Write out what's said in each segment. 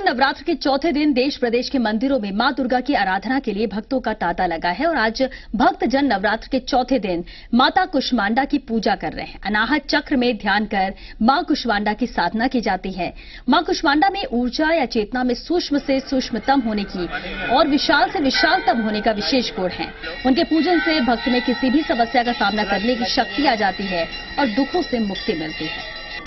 नवरात्र के चौथे दिन देश प्रदेश के मंदिरों में मां दुर्गा की आराधना के लिए भक्तों का तांता लगा है और आज भक्तजन नवरात्र के चौथे दिन माता कुष्मांडा की पूजा कर रहे हैं। अनाहत चक्र में ध्यान कर मां कुष्मांडा की साधना की जाती है। मां कुष्मांडा में ऊर्जा या चेतना में सूक्ष्म से सूक्ष्मतम होने की और विशाल से विशालतम होने का विशेष गुण है। उनके पूजन से भक्त में किसी भी समस्या का सामना करने की शक्ति आ जाती है और दुखों से मुक्ति मिलती है।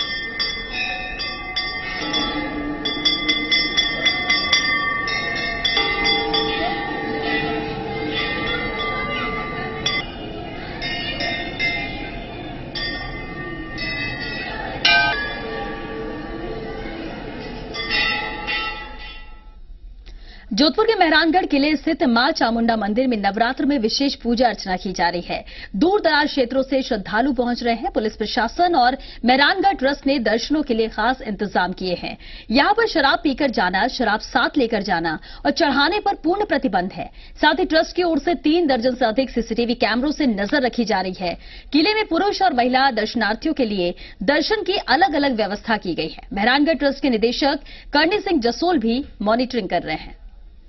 जोधपुर के मेहरानगढ़ किले स्थित मां चामुंडा मंदिर में नवरात्र में विशेष पूजा अर्चना की जा रही है। दूर दराज क्षेत्रों से श्रद्धालु पहुंच रहे हैं। पुलिस प्रशासन और मेहरानगढ़ ट्रस्ट ने दर्शनों के लिए खास इंतजाम किए हैं। यहां पर शराब पीकर जाना, शराब साथ लेकर जाना और चढ़ाने पर पूर्ण प्रतिबंध है। साथ ही ट्रस्ट की ओर से 3 दर्जन से अधिक सीसीटीवी कैमरों से नजर रखी जा रही है। किले में पुरुष और महिला दर्शनार्थियों के लिए दर्शन की अलग अलग व्यवस्था की गई है। मेहरानगढ़ ट्रस्ट के निदेशक करणी सिंह जसोल भी मॉनिटरिंग कर रहे हैं।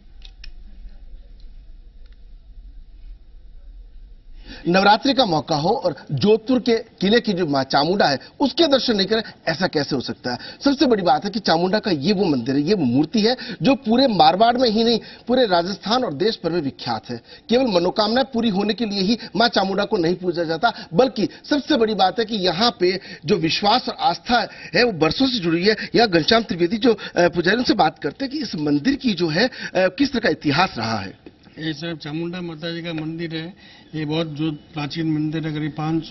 नवरात्रि का मौका हो और जोधपुर के किले की जो मां चामुंडा है उसके दर्शन नहीं करें, ऐसा कैसे हो सकता है। सबसे बड़ी बात है कि चामुंडा का ये वो मंदिर है, ये वो मूर्ति है जो पूरे मारवाड़ में ही नहीं पूरे राजस्थान और देश भर में विख्यात है। केवल मनोकामनाएं पूरी होने के लिए ही मां चामुंडा को नहीं पूजा जाता, बल्कि सबसे बड़ी बात है कि यहाँ पे जो विश्वास और आस्था है वो बरसों से जुड़ी है। यहाँ घनश्याम त्रिवेदी जो पुजारियों से बात करते हैं कि इस मंदिर की जो है किस तरह का इतिहास रहा है। ये सब चामुंडा माता जी का मंदिर है। ये बहुत जो प्राचीन मंदिर है, करीब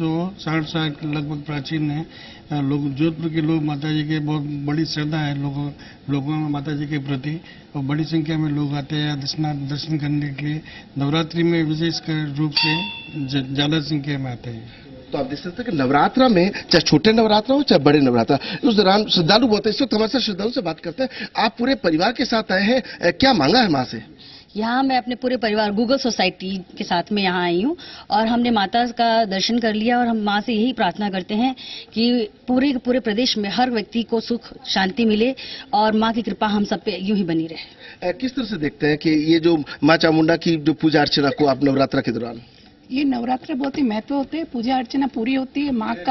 560 साल लगभग प्राचीन है। लोग जोधपुर के लोग माता जी के बहुत बड़ी श्रद्धा है लोगों में माता जी के प्रति, और बड़ी संख्या में लोग आते हैं दर्शन करने के लिए। नवरात्रि में विशेष रूप से ज्यादा संख्या में आते हैं। तो आप देख सकते हैं कि नवरात्रा में चाहे छोटे नवरात्रा हो चाहे बड़े नवरात्रा, उस दौरान श्रद्धालु बहुत है। इस वक्त हमारे साथ श्रद्धालु से बात करते हैं। आप पूरे परिवार के साथ आए हैं, क्या मांगा है मां से? यहाँ मैं अपने पूरे परिवार गूगल सोसाइटी के साथ में यहाँ आई हूँ और हमने माता का दर्शन कर लिया और हम माँ से यही प्रार्थना करते हैं कि पूरे प्रदेश में हर व्यक्ति को सुख शांति मिले और माँ की कृपा हम सब पे यूं ही बनी रहे। किस तरह से देखते हैं कि ये जो माँ चामुंडा की जो पूजा अर्चना को आप नवरात्रा के दौरान? ये नवरात्र बहुत ही महत्व होते हैं, पूजा अर्चना पूरी होती है,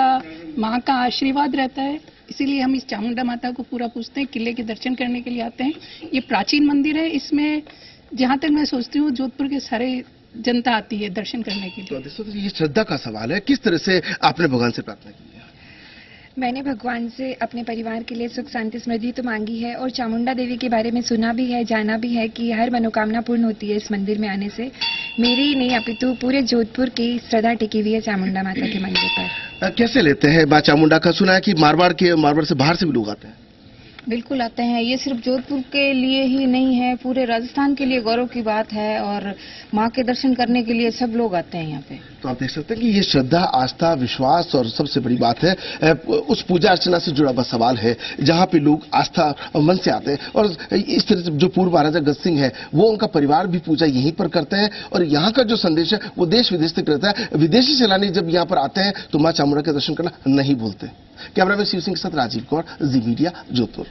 माँ का आशीर्वाद रहता है, इसीलिए हम इस चामुंडा माता को पूरा पूजते हैं। किले के दर्शन करने के लिए आते हैं। ये प्राचीन मंदिर है, इसमें जहाँ तक मैं सोचती हूँ जोधपुर के सारे जनता आती है दर्शन करने के लिए। तो ये श्रद्धा का सवाल है, किस तरह से आपने भगवान से प्रार्थना की है? मैंने भगवान से अपने परिवार के लिए सुख शांति समृद्धि तो मांगी है और चामुंडा देवी के बारे में सुना भी है, जाना भी है कि हर मनोकामना पूर्ण होती है इस मंदिर में आने से। मेरी नहीं अपितु पूरे जोधपुर की श्रद्धा टिकी हुई है चामुंडा माता के मंदिर पर। कैसे लेते हैं माँ चामुंडा का? सुना है कि मारवाड़ से बाहर से भी लोग आते हैं। बिल्कुल आते हैं। ये सिर्फ जोधपुर के लिए ही नहीं है, पूरे राजस्थान के लिए गौरव की बात है और माँ के दर्शन करने के लिए सब लोग आते हैं यहाँ पे। तो आप देख सकते हैं कि ये श्रद्धा, आस्था, विश्वास और सबसे बड़ी बात है उस पूजा अर्चना से जुड़ा हुआ सवाल है जहाँ पे लोग आस्था और मन से आते हैं। और इस तरह से जो पूर्व महाराजा गज सिंह है वो उनका परिवार भी पूजा यहीं पर करते हैं और यहाँ का जो संदेश है वो देश विदेश तक रहता है। विदेशी सैलानी जब यहाँ पर आते हैं तो माँ चामुंडा के दर्शन करना नहीं भूलते। कैमरामैन शिव सिंह के साथ राजीव कौर, जी मीडिया, जोधपुर।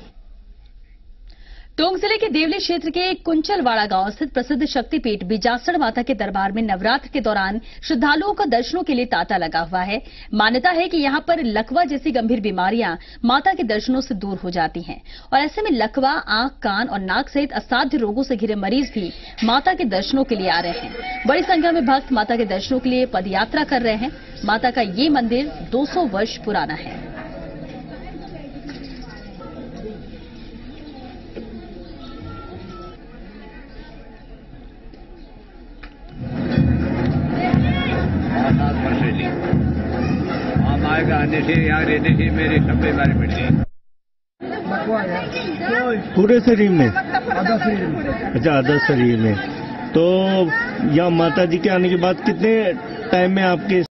टोंक जिले के देवली क्षेत्र के कुंचलवाड़ा गांव स्थित प्रसिद्ध शक्तिपीठ बिजासड़ माता के दरबार में नवरात्र के दौरान श्रद्धालुओं का दर्शनों के लिए तांता लगा हुआ है। मान्यता है कि यहां पर लकवा जैसी गंभीर बीमारियां माता के दर्शनों से दूर हो जाती हैं और ऐसे में लकवा, आंख, कान और नाक सहित असाध्य रोगों से घिरे मरीज भी माता के दर्शनों के लिए आ रहे हैं। बड़ी संख्या में भक्त माता के दर्शनों के लिए पदयात्रा कर रहे हैं। माता का ये मंदिर 200 वर्ष पुराना है। आने से यहाँ रहने से मेरे सब बीमारी मिट गई। पूरे शरीर में? अच्छा, आधा शरीर में। तो यहाँ माता जी के आने के बाद कितने टाइम में आपके